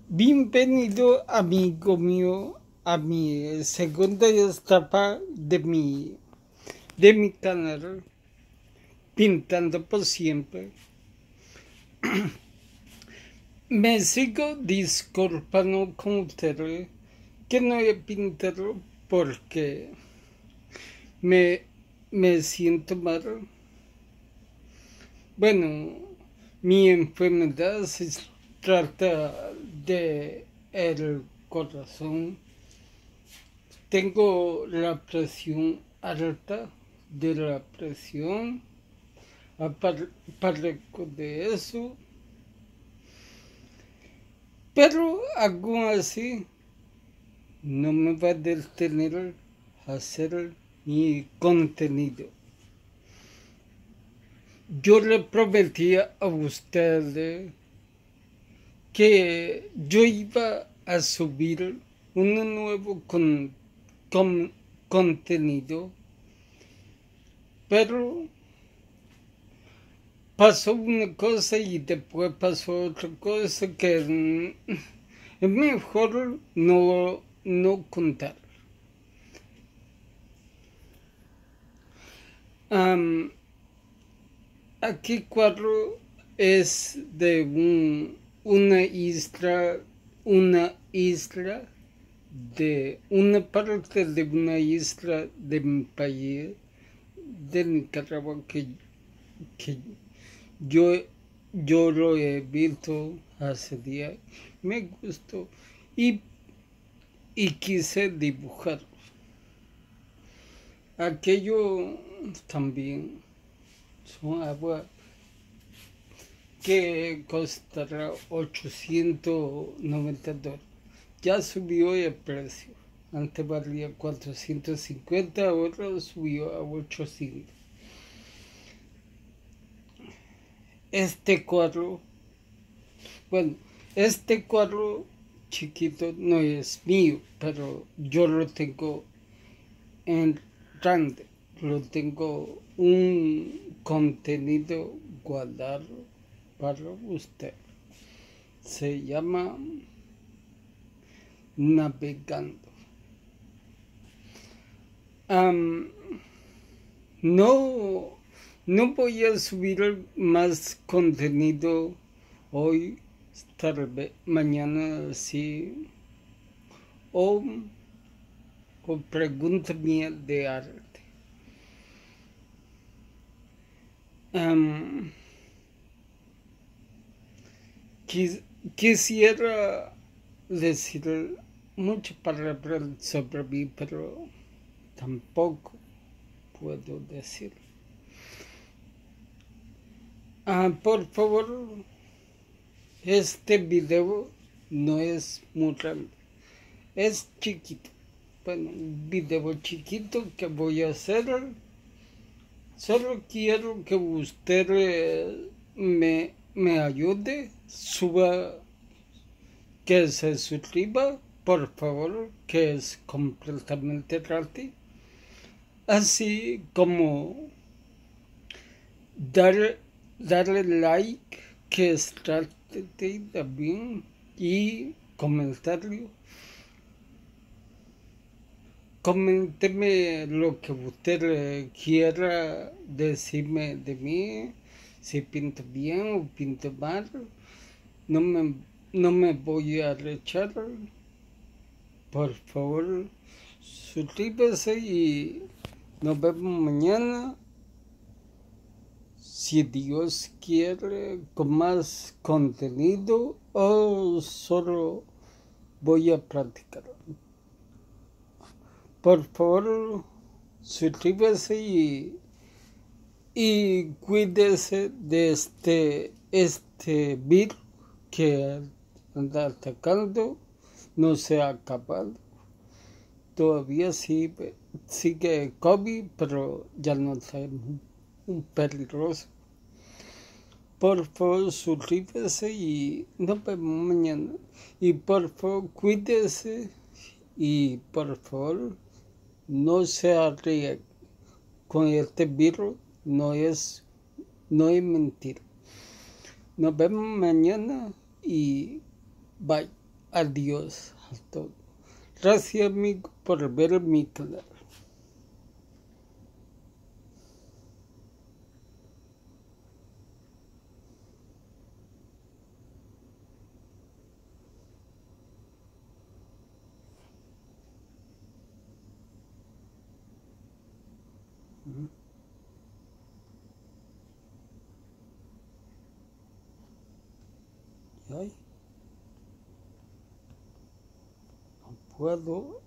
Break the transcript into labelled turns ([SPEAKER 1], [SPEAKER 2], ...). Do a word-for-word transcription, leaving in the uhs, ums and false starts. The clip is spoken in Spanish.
[SPEAKER 1] Bienvenido, amigo mío, a mi segunda etapa de mi, de mi canal, Pintando por Siempre. Me sigo disculpando con ustedes que no he pintado porque me, me siento mal. Bueno, mi enfermedad se trata de el corazón. Tengo la presión alta de la presión, padezco de eso, pero aún así no me va a detener a hacer mi contenido. Yo le prometí a ustedes que yo iba a subir un nuevo con, con, contenido, pero pasó una cosa y después pasó otra cosa que es mejor no, no contar. Um, aquí cuadro es de un, una isla, una isla de una parte de una isla de mi país, de Nicaragua, que, que yo, yo lo he visto hace días, me gustó y, y quise dibujar. Aquello también son agua que costará ochocientos noventa dólares. Ya subió el precio. Antes valía cuatrocientos cincuenta, ahora subió a ochocientos. Este cuadro, bueno, este cuadro chiquito no es mío, pero yo lo tengo en grande. Lo tengo un contenido guardado para usted. Se llama Navegando. Um, no, no voy a subir más contenido hoy, tal vez mañana sí, o, o pregunta mía de arte. Um, quis, quisiera decir muchas palabras sobre mí, pero tampoco puedo decir. Ah, por favor, este video no es muy grande, es chiquito. Bueno, un video chiquito que voy a hacer. Solo quiero que usted me, me ayude, suba, que se suscriba, por favor, que es completamente gratis. Así como dar, darle like, que es gratis también, y comentario. Coménteme lo que usted quiera decirme de mí, si pinto bien o pinto mal. No me, no me voy a rechazar. Por favor, suscríbase y nos vemos mañana. Si Dios quiere, con más contenido o solo voy a practicar. Por favor, suscríbase y, y cuídese de este, este virus que anda atacando. No se ha acabado. Todavía sigue, sigue COVID, pero ya no es un peligroso. Por favor, suscríbase y nos vemos mañana. Y por favor, cuídese y por favor, no se arriesgue con este virus. No es, no es mentira. Nos vemos mañana y bye. adiós a todos. Gracias, amigo, por ver mi canal. Ay, no puedo